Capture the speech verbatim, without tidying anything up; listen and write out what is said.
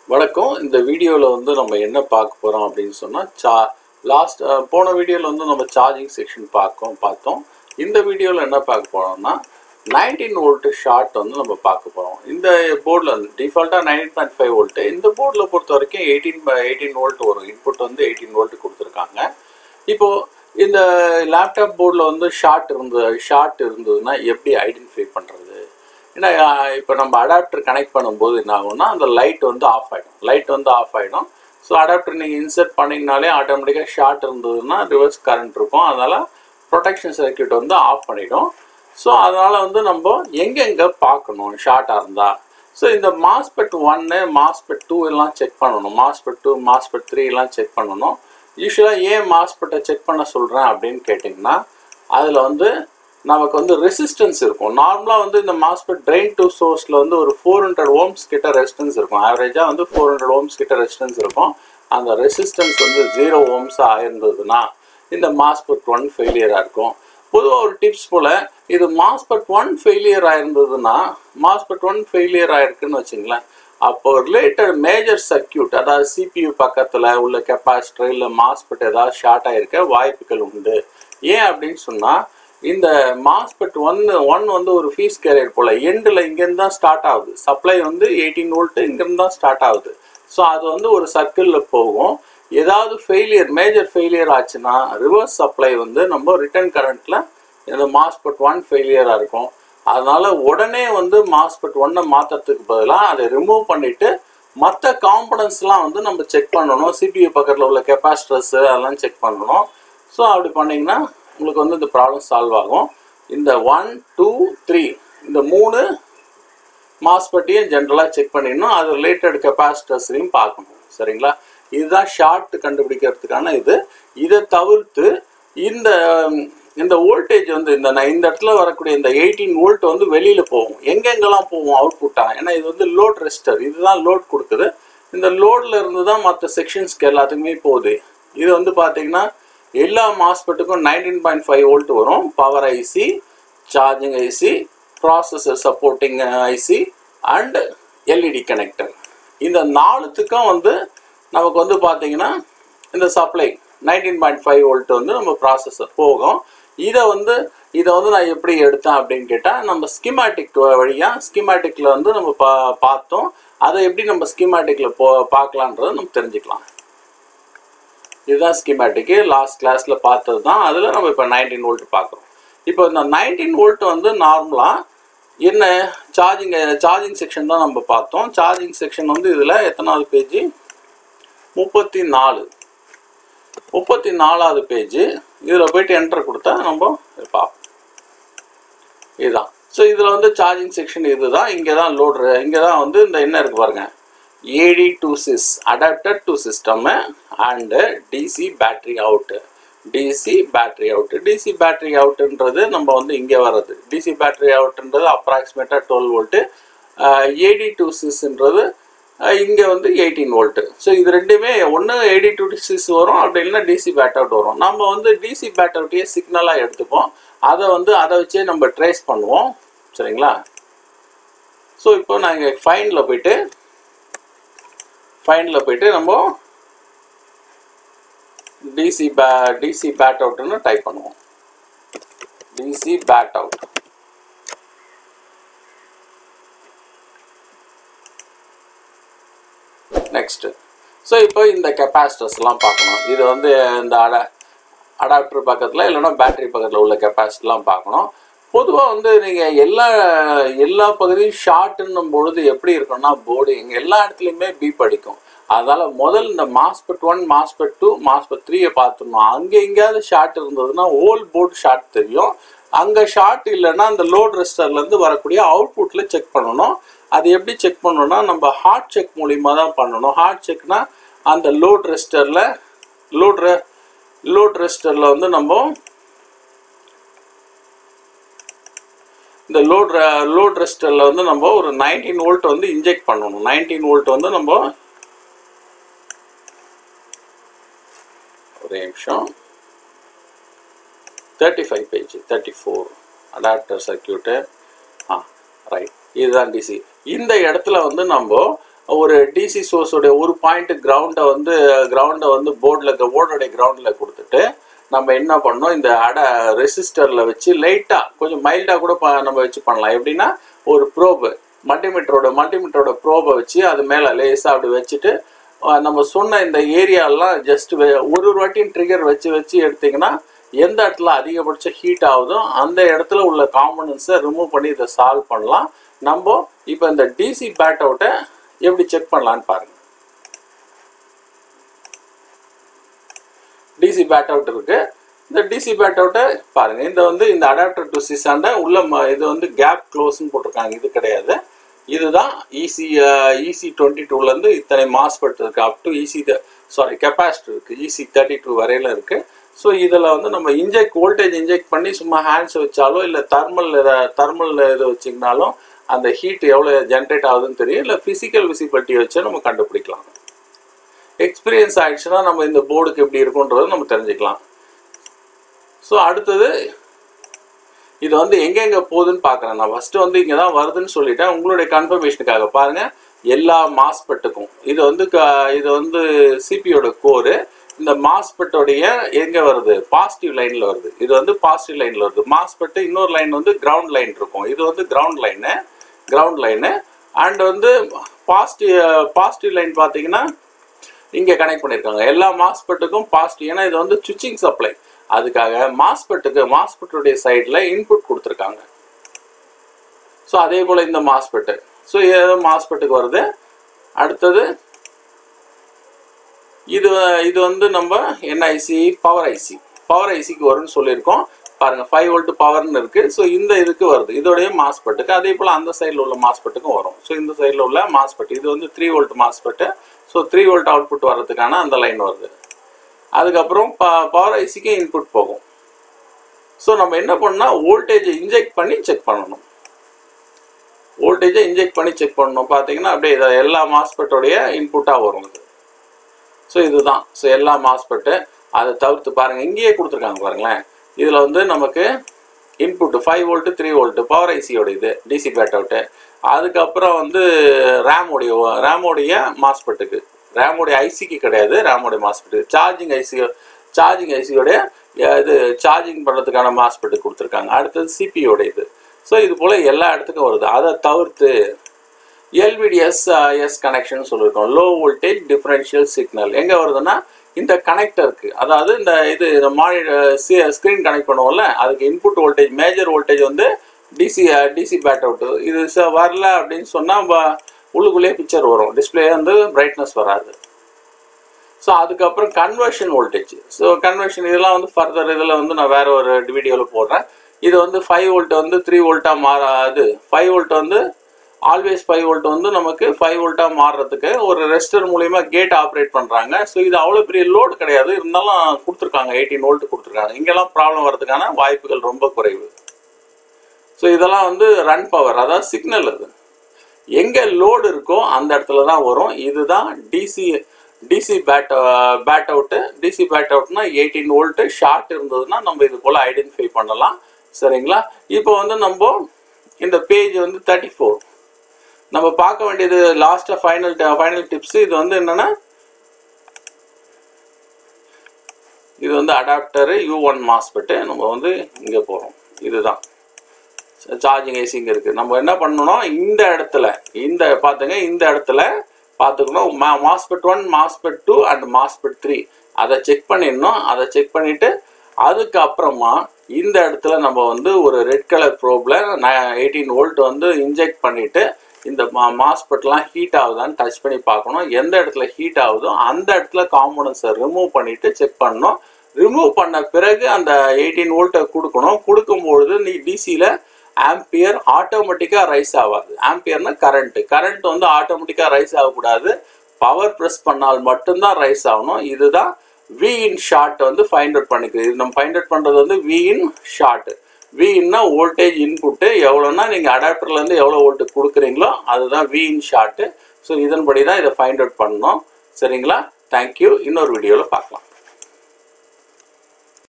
வணக்கம். இந்த வீடியோவில் வந்து நம்ம என்ன பார்க்க போகிறோம் அப்படின்னு சொன்னால் சா லாஸ்ட் போன வீடியோவில் வந்து நம்ம சார்ஜிங் செக்ஷன் பார்க்கோம் பார்த்தோம். இந்த வீடியோவில் என்ன பார்க்க போகிறோம்னா நைன்டீன் வோல்ட்டு ஷார்ட் வந்து நம்ம பார்க்க போகிறோம். இந்த போர்டில் வந்து டிஃபால்ட்டாக நைன்டீன் பாயிண்ட் ஃபைவ் வோல்ட்டு, இந்த போர்டில் பொறுத்த வரைக்கும் எயிட்டீன் எயிட்டீன் வோல்ட் வரும். இன்புட் வந்து எயிட்டீன் வோல்ட் கொடுத்துருக்காங்க. இப்போது இந்த லேப்டாப் போர்டில் வந்து ஷார்ட் இருந்தது ஷார்ட் இருந்ததுன்னா எப்படி ஐடென்டிஃபை பண்ணுறது? ஏன்னா இப்போ நம்ம அடாப்டர் கனெக்ட் பண்ணும்போது என்ன ஆகும்னா அந்த லைட் வந்து ஆஃப் ஆகிடும் லைட் வந்து ஆஃப் ஆகிடும் ஸோ அடாப்டர் நீங்கள் இன்சர்ட் பண்ணிங்கனாலே ஆட்டோமேட்டிக்காக ஷார்ட் இருந்ததுன்னா ரிவர்ஸ் கரண்ட் இருக்கும். அதனால் ப்ரொடெக்ஷன் சர்க்யூட் வந்து ஆஃப் பண்ணிடும். ஸோ அதனால் வந்து நம்ம எங்கெங்கே பார்க்கணும் ஷார்ட்டாக இருந்தால். ஸோ இந்த மாஸ்பெட் ஒன்று மாஸ்பெட் டூ எல்லாம் செக் பண்ணணும். மாஸ்பெட் டூ மாஸ்பெட் த்ரீ எல்லாம் செக் பண்ணணும். யூஸ்வலாக ஏன் மாஸ்பெட்டை செக் பண்ண சொல்கிறேன் அப்படின்னு கேட்டிங்கன்னா அதில் வந்து நமக்கு வந்து ரெசிஸ்டன்ஸ் இருக்கும். நார்மலாக வந்து இந்த மாஸ்பெட் ட்ரெயின் டு சோர்ஸில் வந்து ஒரு ஃபோர் ஹண்ட்ரட் ஓம்ஸ் கிட்ட ரெசிஸ்டன்ஸ் இருக்கும். ஆவரேஜாக வந்து ஃபோர் ஹண்ட்ரட் ஓம்ஸ் கிட்ட ரெசிஸ்டன்ஸ் இருக்கும். அந்த ரெசிஸ்டன்ஸ் வந்து ஜீரோ ஓம்ஸாக ஆயிருந்ததுன்னா இந்த மாஸ்பெட் ஒன் ஃபெயிலியராக இருக்கும். பொதுவாக ஒரு டிப்ஸ் போல் இது மாஸ்பெட் ஒன் ஃபெயிலியர் ஆயிருந்ததுன்னா மாஸ்பெட் ஒன் ஃபெயிலியர் ஆயிருக்குன்னு வச்சுங்களேன், அப்போ ரிலேட்டட் மேஜர் சர்க்கியூட் அதாவது சிபியூ பக்கத்தில் உள்ள கெப்பாசிட்டர் இல்லை மாஸ்பெட் ஏதாவது ஷார்ட் ஆகிருக்க வாய்ப்புகள் உண்டு. ஏன் அப்படின்னு சொன்னால் இந்த மாஸ்பெட் ஒன்று ஒன் வந்து ஒரு ஃபீஸ் கேரியர் போல் எண்டில் இங்கேருந்து தான் ஸ்டார்ட் ஆகுது. சப்ளை வந்து எயிட்டீன் வோல்ட்டு இங்கேருந்து தான் ஸ்டார்ட் ஆகுது. ஸோ அது வந்து ஒரு சர்க்கிளில் போகும். ஏதாவது ஃபெயிலியர் மேஜர் ஃபெயிலியர் ஆச்சுன்னா ரிவர்ஸ் சப்ளை வந்து நம்ம ரிட்டர்ன் கரண்ட்டில் இந்த மாஸ்பெட் ஒன் ஃபெயிலியராக இருக்கும். அதனால் உடனே வந்து மாஸ்பெட் ஒன்னை மாற்றுறதுக்கு பதிலாக அதை ரிமூவ் பண்ணிவிட்டு மற்ற காம்பனன்ட்ஸ்லாம் வந்து நம்ம செக் பண்ணணும். சிபியூ பக்கத்தில் உள்ள கெப்பாசிட்டர்ஸு அதெல்லாம் செக் பண்ணணும். ஸோ அப்படி பண்ணிங்கன்னா உங்களுக்கு வந்து இந்த ப்ராப்ளம் சால்வ் ஆகும். இந்த ஒன் டூ த்ரீ இந்த மூணு மாஸ்பெட்டையும் ஜென்ரலாக செக் பண்ணிடணும். அது ரிலேட்டட் கெப்பாசிட்டர்ஸையும் பார்க்கணும். சரிங்களா? இதுதான் ஷார்ட் கண்டுபிடிக்கிறதுக்கான இது. இதை தவிர்த்து இந்த இந்த வோல்டேஜ் வந்து இந்த இந்த இடத்துல வரக்கூடிய இந்த எயிட்டீன் வோல்ட் வந்து வெளியில் போகும். எங்கெங்கெல்லாம் போகும் அவுட்புட்டாக? ஏன்னா இது வந்து லோட் ரெசிஸ்டர், இதுதான் லோட் கொடுக்குது. இந்த லோடில் இருந்து தான் மற்ற செக்ஷன்ஸ்க்கு எல்லாத்துக்குமே போகுது. இது வந்து பார்த்தீங்கன்னா எல்லா மாஸ்பெட்டுக்கும் நைன்டீன் பாயிண்ட் ஃபைவ் வோல்ட் வரும். Power IC, charging IC, processor supporting IC and LED connector. இந்த நாலுத்துக்கும் வந்து நமக்கு வந்து பார்த்தீங்கன்னா இந்த supply nineteen point five volt வந்து நம்ம ப்ராசஸர் போகும். இதை வந்து இதை வந்து நான் எப்படி எடுத்தேன் அப்படின்னு கேட்டால் நம்ம ஸ்கிமேட்டிக் வழியாக ஸ்கிமேட்டிக்கில் வந்து நம்ம பா பார்த்தோம் அதை எப்படி நம்ம ஸ்கிமேட்டிக்கில் போ பார்க்கலான்றதை நம்ம தெரிஞ்சுக்கலாம். இதுதான் ஸ்கிமேட்டிக்கு லாஸ்ட் கிளாஸில் பார்த்தது தான். அதில் நம்ம இப்போ நைன்டீன் வோல்ட் பார்க்குறோம். இப்போ இந்த நைன்டீன் வோல்ட் வந்து நார்மலாக என்ன சார்ஜிங் சார்ஜிங் செக்ஷன் தான் நம்ம பார்த்தோம். சார்ஜிங் செக்ஷன் வந்து இதில் எத்தனாவது பேஜ்? முப்பத்தி நாலு முப்பத்தி நாலாவது பேஜ். இதில் போயிட்டு என்டர் கொடுத்தா நம்ம பார்ப்போம். இதுதான். ஸோ இதில் வந்து சார்ஜிங் செக்ஷன் இது தான். இங்கே தான் லோடு, இங்கே தான் வந்து இந்த என்ன இருக்குது பாருங்கள், A D to sys adapter to system and D C battery out. D C battery out. D C battery outன்றது நம்ம வந்து இங்கே வர்றது. D C battery outன்றது அப்ராக்சிமேட்டாக twelve volt. A D to sysன்றது இங்கே வந்து எயிட்டீன் வோல்ட்டு. ஸோ இது ரெண்டுமே ஒன்று A D to sys வரும், அப்படி இல்லைன்னா D C bat out வரும். நம்ம வந்து D C bat outடையே சிக்னலாக எடுத்துப்போம். அதை வந்து அதை வச்சே நம்ம ட்ரேஸ் பண்ணுவோம். சரிங்களா? ஸோ இப்போ நாங்கள் ஃபைனில் போயிட்டு ஃபைனில் போயிட்டு நம்ம டிசி பே டிசி பேட் அவுட்னு டைப் பண்ணுவோம். DC pad out. Next. So இப்போ இந்த கெப்பாசிட்டர்ஸ்லாம் பார்க்கணும். இது வந்து இந்த அட அடாப்டர் பக்கத்தில் இல்லைன்னா பேட்டரி பக்கத்தில் உள்ள கெப்பாசிட்டிலாம் பார்க்கணும். பொதுவாக வந்து நீங்கள் எல்லா எல்லா பகுதியும் ஷார்ட்டுன்னும் பொழுது எப்படி இருக்குன்னா போர்டு இங்கே எல்லா இடத்துலையுமே பீப் அடிக்கும். அதனால் முதல் இந்த MOSFET one MOSFET two MOSFET த்ரீயை பார்த்துடணும். அங்கே எங்கேயாவது ஷார்ட் இருந்ததுன்னா ஹோல் போர்டு ஷார்ட் தெரியும். அங்கே ஷார்ட் இல்லைன்னா அந்த லோட் ரெசிஸ்டர்லேருந்து வரக்கூடிய அவுட்புட்டில் செக் பண்ணணும். அது எப்படி செக் பண்ணணும்னா நம்ம ஹார்ட் செக் மூலிமா தான் பண்ணணும். ஹார்ட் செக்னா அந்த லோட் ரெசிஸ்டரில் லோட் ரெ லோட் ரெசிஸ்டரில் வந்து நம்ம இந்த லோட் லோட் ரெசிஸ்டரில் வந்து நம்ம ஒரு நைன்டீன் வோல்ட் வந்து இன்ஜெக்ட் பண்ணணும். நைன்டீன் வோல்ட் வந்து நம்ம ஒரே நிமிஷம் thirty five page thirty four adapter circuit. ஆ ரைட், இதுதான் டிசி. இந்த இடத்துல வந்து நம்ம ஒரு டிசி சோர்ஸோடைய ஒரு பாயிண்ட் கிரவுண்டை வந்து கிரவுண்டை வந்து போர்டில் போர்டோடைய கிரவுண்டில் கொடுத்துட்டு நம்ம என்ன பண்ணோம், இந்த அட ரெசிஸ்டரில் வச்சு லைட்டாக கொஞ்சம் மைல்டாக கூட நம்ம வச்சு பண்ணலாம். எப்படின்னா ஒரு ப்ரோபு மல்டிமீட்டரோட மல்டிமீட்டரோட ப்ரோபை வச்சு அது மேலே லேஸாக அப்படி வச்சுட்டு நம்ம சொன்ன இந்த ஏரியாலாம் ஜஸ்ட் ஒரு ஒரு வாட்டியும் ட்ரிகர் வச்சு வச்சு எடுத்திங்கன்னா எந்த இடத்துல அதிகபட்சம் ஹீட் ஆகுதோ அந்த இடத்துல உள்ள காம்பனன்ட்ஸை ரிமூவ் பண்ணி இதை சால்வ் பண்ணலாம். நம்ம இப்போ இந்த டிசி பேட் அவுட்டை எப்படி செக் பண்ணலான்னு பாருங்க. டிசி பேட் அவுட் இருக்கு. இந்த டிசி பேட் அவுட்டை பாருங்க. இந்த வந்து இந்த அடாப்டர் டு சிசாண்ட உள்ள இது வந்து கேப் க்ளோஸ்ன்னு போட்டிருக்காங்க. இது கிடையாது. இதுதான் இசி இசி டுவெண்ட்டி டூலேருந்து இத்தனை மாஸ்பெட் இருக்கு. Up to IC sorry capacitor இருக்கு. இசி தேர்ட்டி டூ வரையில இருக்கு. ஸோ இதில் வந்து நம்ம இன்ஜெக்ட் வோல்டேஜ் இன்ஜெக்ட் பண்ணி சும்மா ஹேண்ட்ஸ் வச்சாலோ இல்லை தர்மல் தர்மல் இது வச்சிங்கனாலும் அந்த ஹீட் எவ்வளோ ஜென்ரேட் ஆகுதுன்னு தெரியும். இல்லை ஃபிசிக்கல் விசிபிலிட்டி வச்சு நம்ம கண்டுபிடிக்கலாம். எக்ஸ்பீரியன்ஸ் ஆயிடுச்சுன்னா நம்ம இந்த போர்டுக்கு எப்படி இருக்குன்றதை நம்ம தெரிஞ்சுக்கலாம். ஸோ அடுத்தது இது வந்து எங்கெங்கே போகுதுன்னு பார்க்குறேன். நான் ஃபஸ்ட்டு வந்து இங்கே தான் வருதுன்னு சொல்லிட்டேன். உங்களுடைய கன்ஃபர்மேஷனுக்காக பாருங்கள். எல்லா மாஸ்பெட்டுக்கும் இது வந்து இது வந்து சிபியோட கோரு. இந்த மாஸ்பெட்டோடைய எங்கே வருது, பாசிட்டிவ் லைனில் வருது. இது வந்து பாசிட்டிவ் லைனில் வருது. மாஸ்பெட்டு இன்னொரு லைன் வந்து கிரவுண்ட் லைன் இருக்கும். இது வந்து ground line ground line and வந்து பாசிட்டிவ் பாசிட்டிவ் லைன் பார்த்தீங்கன்னா இங்கே கனெக்ட் பண்ணியிருக்காங்க. எல்லா மாஸ்பெட்டுக்கும் பாசிட்டிவ். ஏன்னா இது வந்து சுவிட்சிங் சப்ளை. அதுக்காக மாஸ்பெட்டுக்கு மாஸ்பெட்டுடைய சைடில் இன்புட் கொடுத்துருக்காங்க. ஸோ அதே போல் இந்த மாஸ்பெட்டு ஸோ ஏதோ மாஸ்பெட்டுக்கு வருது. அடுத்தது இது இது வந்து நம்ம என்ன ஐசி, பவர் ஐசி பவர் ஐசிக்கு வரும்னு சொல்லியிருக்கோம். பாருங்கள் ஃபைவ் வோல்ட் பவர்னு இருக்குது. ஸோ இந்த இதுக்கு வருது. இதோடைய மாஸ்பெட்டுக்கு அதே போல் அந்த சைடில் உள்ள மாஸ்பெட்டுக்கும் வரும். ஸோ இந்த சைடில் உள்ள மாஸ்பெட் இது வந்து three volt MOSFET. So three volt output வர்றதுக்கான அந்த லைன் வருது. அதுக்கப்புறம் ப பவர் ஐசிக்கு இன்புட் போகும். ஸோ நம்ம என்ன பண்ணால் வோல்டேஜை இன்ஜெக்ட் பண்ணி செக் பண்ணணும். வோல்டேஜை இன்ஜெக்ட் பண்ணி செக் பண்ணணும். பார்த்தீங்கன்னா அப்படியே இதை எல்லா மாஸ்பெட்டோடைய இன்புட்டாக வரும் இது. ஸோ இதுதான். ஸோ எல்லா மாஸ்பெட்டு அதை தவிர்த்து பாருங்கள் இங்கேயே கொடுத்துருக்காங்க பாருங்களேன். இதில் வந்து நமக்கு input five volt three volt power ஐசியோட இது டிசி பேட் அவுட்டு. அதுக்கப்புறம் வந்து ரேமோடைய ரேமோடைய மாஸ்பெட்டுக்கு ரேமோடைய ஐசிக்கு கிடையாது. ரேமோடைய மாஸ்பெட்டு சார்ஜிங் ஐசி சார்ஜிங் ஐசியோடைய இது சார்ஜிங் பண்ணுறதுக்கான மாஸ்பெட்டு கொடுத்துருக்காங்க. அடுத்தது சிபியோட இது. ஸோ இது போல் எல்லா இடத்துக்கும் வருது. அதை தவிர்த்து எல்விடிஎஸ் எஸ் கனெக்ஷன் சொல்லியிருக்கோம். லோ வோல்டேஜ் டிஃபரன்ஷியல் சிக்னல் எங்கே வருதுன்னா இந்த கனெக்டருக்கு, அதாவது இந்த இது மானிட்டர் ஸ்க்ரீன் கனெக்ட் பண்ணுவோம்ல அதுக்கு இன்புட் வோல்டேஜ் மேஜர் வோல்டேஜ் வந்து டிசி டிசி பேட் அவுட்டு. இது வரல அப்படின்னு சொன்னால் உள்ளுக்குள்ளேயே பிக்சர் வரும். டிஸ்பிளே வந்து பிரைட்னஸ் வராது. ஸோ அதுக்கப்புறம் கன்வர்ஷன் வோல்டேஜ். ஸோ கன்வர்ஷன் இதெல்லாம் வந்து ஃபர்தர் இதில் வந்து நான் வேறு ஒரு வீடியோவில் போடுறேன். இது வந்து ஃபைவ் வோல்ட் வந்து த்ரீ வோல்ட்டாக மாறாது. ஃபைவ் வோல்ட் வந்து ஆல்வேஸ் ஃபைவ் வோல்ட் வந்து நமக்கு ஃபைவ் வோல்ட்டாக மாறுறதுக்கு ஒரு ரெஸ்டர் மூலிமா கேட் ஆப்ரேட் பண்ணுறாங்க. ஸோ இது அவ்வளோ பெரிய லோடு கிடையாது. இருந்தாலும் கொடுத்துருக்காங்க எயிட்டீன் வோல்ட் கொடுத்துருக்காங்க. இங்கெல்லாம் ப்ராப்ளம் வரதுக்கான வாய்ப்புகள் ரொம்ப குறைவு. ஸோ இதெல்லாம் வந்து ரன் பவர், அதாவது சிக்னல். அது எங்கே லோடு இருக்கோ அந்த இடத்துல தான் வரும். இதுதான் DC DC pad pad out. DC pad அவுட்னா எயிட்டீன் வோல்ட்டு ஷார்ட் இருந்ததுன்னா நம்ம இது போல் ஐடென்டிஃபை பண்ணலாம். சரிங்களா? இப்போ வந்து நம்ம இந்த பேஜ் வந்து தேர்ட்டி ஃபோர் நம்ம பார்க்க வேண்டியது லாஸ்ட்டாக ஃபைனல் ஃபைனல் டிப்ஸ். இது வந்து என்னென்னா இது வந்து அடாப்டரு யூ ஒன் மாஸ்பெட்டு. நம்ம வந்து இங்கே போகிறோம். இதுதான் சார்ஜிங் ஐசி இங்கே இருக்குது. நம்ம என்ன பண்ணணும், இந்த இடத்துல இந்த பார்த்துங்க இந்த இடத்துல பார்த்துக்கணும் மா MOSFET one MOSFET two and MOSFET three அதை செக் பண்ணிடணும். அதை செக் பண்ணிவிட்டு அதுக்கப்புறமா இந்த இடத்துல நம்ம வந்து ஒரு ரெட் கலர் ப்ரோபில் எயிட்டீன் வோல்ட் வந்து இன்ஜெக்ட் பண்ணிவிட்டு இந்த மா மாஸ்பெட்லாம் ஹீட் ஆகுதான்னு டச் பண்ணி பார்க்கணும். எந்த இடத்துல ஹீட் ஆகுதோ அந்த இடத்துல காம்பனன்ட்ஸை ரிமூவ் பண்ணிவிட்டு செக் பண்ணணும். ரிமூவ் பண்ண பிறகு அந்த எயிட்டீன் வோல்ட்டை கொடுக்கணும். கொடுக்கும்பொழுது நீ டிசியில் ஆம்பியர் ஆட்டோமேட்டிக்காக ரைஸ் ஆகாது. ஆம்பியர்னா கரண்ட்டு கரண்ட் வந்து ஆட்டோமேட்டிக்காக ரைஸ் ஆகக்கூடாது. பவர் ப்ரெஸ் பண்ணால் மட்டும்தான் ரைஸ் ஆகணும். இதுதான் வி இன் ஷார்ட் வந்து ஃபைண்ட் அவுட் பண்ணிக்குது. இது நம்ம ஃபைண்ட் அவுட் பண்ணுறது வந்து வி இன் ஷார்ட். வி இன்னா வோல்டேஜ் இன்புட்டு எவ்வளோன்னா நீங்கள் அடாப்டர்லேருந்து எவ்வளோ வோல்ட்டு கொடுக்குறீங்களோ அதுதான் வி இன் ஷார்ட்டு. ஸோ இதன்படி தான் இதை ஃபைண்ட் அவுட் பண்ணணும். சரிங்களா? தேங்க்யூ. இன்னொரு வீடியோவில் பார்க்கலாம்.